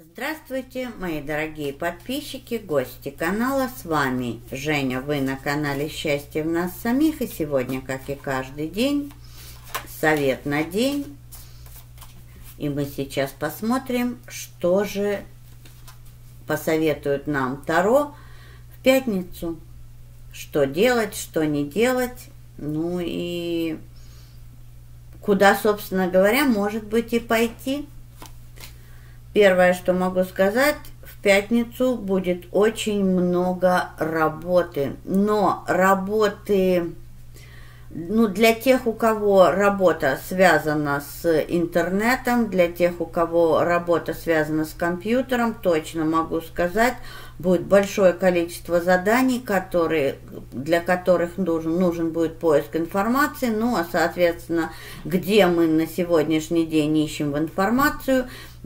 Здравствуйте, мои дорогие подписчики, гости канала. С вами Женя, вы на канале Счастье в нас самих. И сегодня, как и каждый день, совет на день. И мы сейчас посмотрим, что же посоветует нам Таро в пятницу. Что делать, что не делать. Ну и куда, собственно говоря, может быть и пойти. Первое, что могу сказать, в пятницу будет очень много работы. Но работы, для тех, у кого работа связана с интернетом, для тех, у кого работа связана с компьютером, точно могу сказать, будет большое количество заданий, для которых нужен будет поиск информации. Ну, а, соответственно, где мы на сегодняшний день ищем информацию?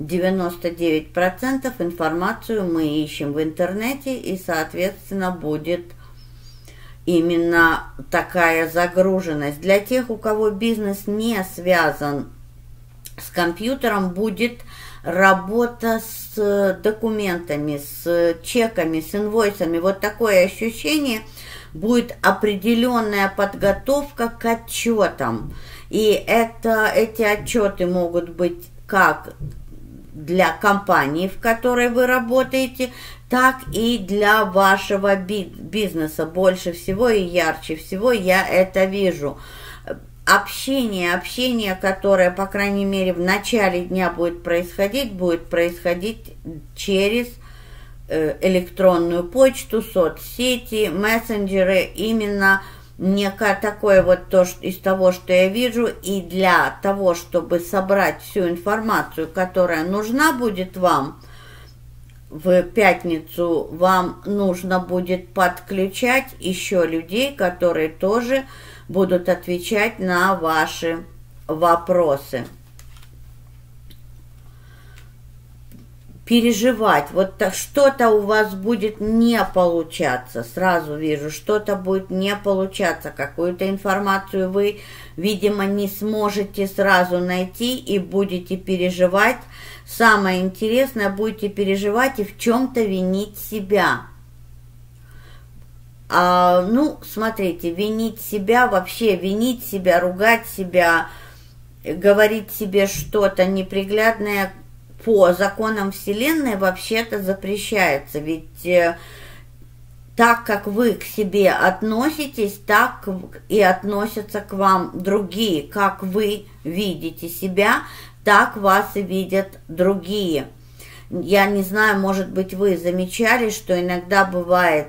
99% информацию мы ищем в интернете, и, соответственно, будет именно такая загруженность. Для тех, у кого бизнес не связан с компьютером, будет работа с документами, с чеками, с инвойсами. Вот такое ощущение, будет определенная подготовка к отчетам. И эти отчеты могут быть как для компании, в которой вы работаете, так и для вашего бизнеса. Больше всего и ярче всего я это вижу. Общение, которое, по крайней мере, в начале дня будет происходить через электронную почту, соцсети, мессенджеры, именно некое такое вот из того, что я вижу, и для того, чтобы собрать всю информацию, которая нужна будет вам в пятницу, вам нужно будет подключать еще людей, которые тоже будут отвечать на ваши вопросы. Переживать, вот что-то у вас будет не получаться, сразу вижу, что-то будет не получаться, какую-то информацию вы, видимо, не сможете сразу найти и будете переживать. Самое интересное, будете переживать и в чем-то винить себя. Смотрите, винить себя, вообще винить себя, ругать себя, говорить себе что-то неприглядное, по законам Вселенной вообще-то запрещается, ведь так как вы к себе относитесь, так и относятся к вам другие. Как вы видите себя, так вас и видят другие. Я не знаю, может быть, вы замечали, что иногда бывает,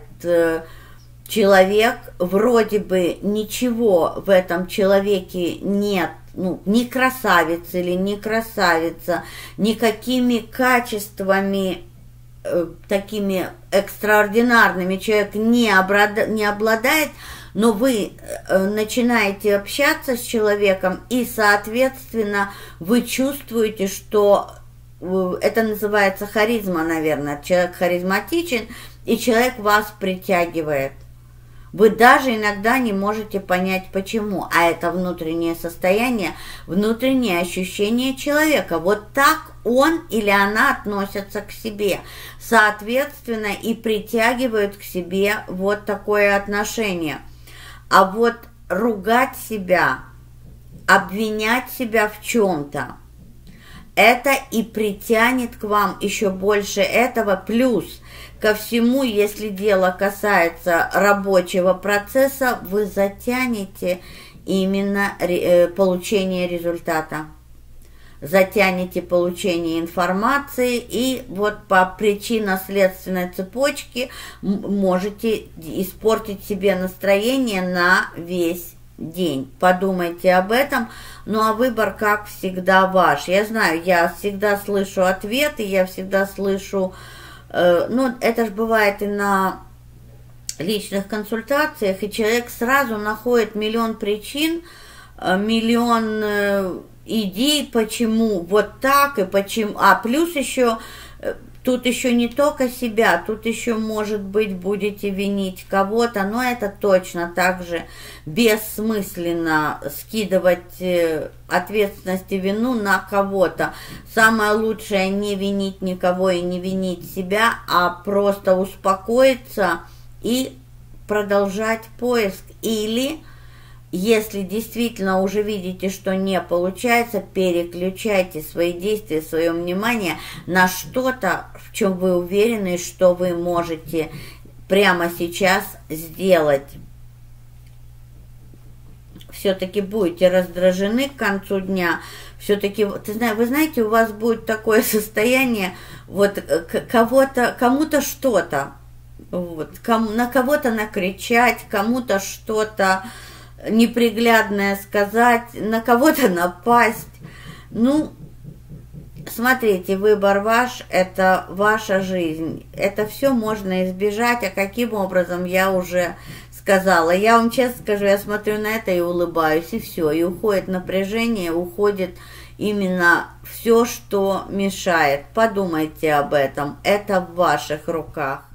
человек, вроде бы ничего в этом человеке нет, ни красавец или не красавица, никакими качествами такими экстраординарными человек не обладает, но вы начинаете общаться с человеком, и, соответственно, вы чувствуете, что это называется харизма, наверное. Человек харизматичен, и человек вас притягивает. Вы даже иногда не можете понять, почему. А это внутреннее состояние, внутреннее ощущение человека. Вот так он или она относятся к себе. Соответственно, и притягивают к себе вот такое отношение. А вот ругать себя, обвинять себя в чем-то, это и притянет к вам еще больше этого. Плюс ко всему, если дело касается рабочего процесса, вы затянете именно получение результата. Затянете получение информации, и вот по причинно-следственной цепочке можете испортить себе настроение на весь день. Подумайте об этом. Ну а выбор, как всегда, ваш. Я знаю, я всегда слышу ответы, я всегда слышу... это же бывает и на личных консультациях, и человек сразу находит миллион причин, миллион идей, почему вот так и почему. А плюс еще тут еще не только себя, тут еще, может быть, будете винить кого-то, но это точно так же бессмысленно скидывать ответственность и вину на кого-то. Самое лучшее не винить никого и не винить себя, а просто успокоиться и продолжать поиск. Или, если действительно уже видите, что не получается, переключайте свои действия, свое внимание на что-то, в чем вы уверены, что вы можете прямо сейчас сделать. Все-таки будете раздражены к концу дня, все-таки, вы знаете, у вас будет такое состояние, вот кому-то что-то, вот, на кого-то накричать, кому-то что-то неприглядное сказать, на кого-то напасть. Ну, смотрите, выбор ваш, это ваша жизнь. Это все можно избежать, а каким образом, я уже сказала. Я вам честно скажу, я смотрю на это и улыбаюсь, и все. И уходит напряжение, уходит именно все, что мешает. Подумайте об этом, это в ваших руках.